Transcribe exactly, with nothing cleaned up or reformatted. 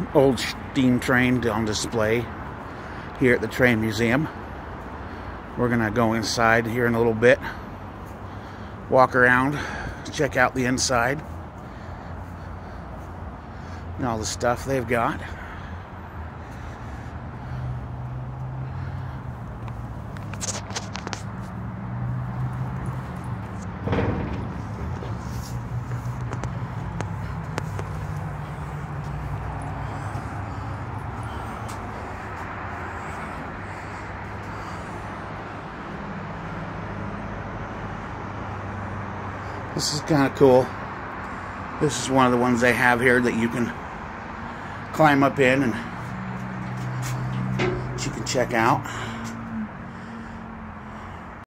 old steam train on display here at the train museum. We're gonna go inside here in a little bit, walk around, check out the inside and all the stuff they've got. This is kind of cool. This is one of the ones they have here that you can climb up in and you can check out.